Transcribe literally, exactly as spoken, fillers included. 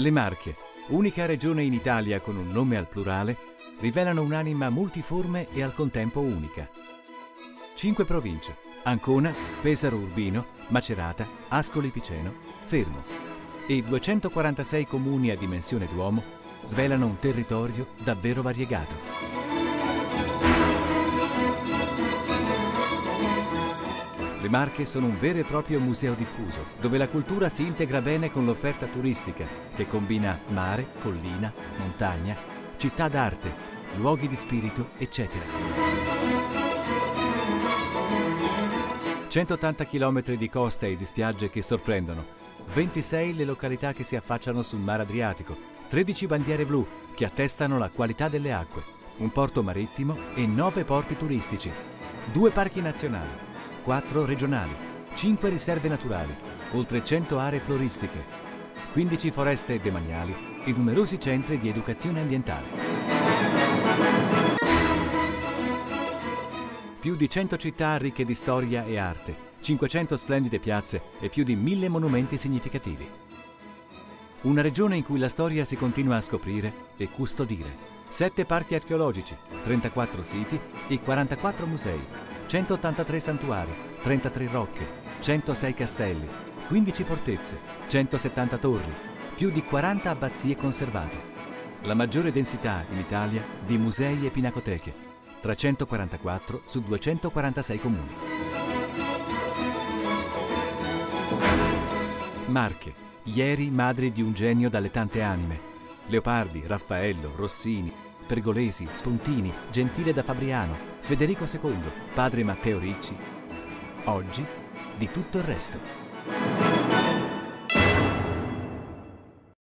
Le Marche, unica regione in Italia con un nome al plurale, rivelano un'anima multiforme e al contempo unica. Cinque province: Ancona, Pesaro Urbino, Macerata, Ascoli Piceno, Fermo. E duecentoquarantasei comuni a dimensione d'uomo svelano un territorio davvero variegato. Le Marche sono un vero e proprio museo diffuso, dove la cultura si integra bene con l'offerta turistica, che combina mare, collina, montagna, città d'arte, luoghi di spirito, eccetera. centottanta chilometri di costa e di spiagge che sorprendono, ventisei le località che si affacciano sul mare Adriatico, tredici bandiere blu che attestano la qualità delle acque, un porto marittimo e nove porti turistici, due parchi nazionali, quattro regionali, cinque riserve naturali, oltre cento aree floristiche, quindici foreste demaniali e numerosi centri di educazione ambientale. Più di cento città ricche di storia e arte, cinquecento splendide piazze e più di mille monumenti significativi. Una regione in cui la storia si continua a scoprire e custodire. Sette parchi archeologici, trentaquattro siti e quarantaquattro musei, centottantatré santuari, trentatré rocche, centosei castelli, quindici fortezze, centosettanta torri, più di quaranta abbazie conservate. La maggiore densità in Italia di musei e pinacoteche, trecentoquarantaquattro su duecentoquarantasei comuni. Marche, ieri madri di un genio dalle tante anime. Leopardi, Raffaello, Rossini, Pergolesi, Spontini, Gentile da Fabriano, Federico secondo, padre Matteo Ricci. Oggi di tutto il resto.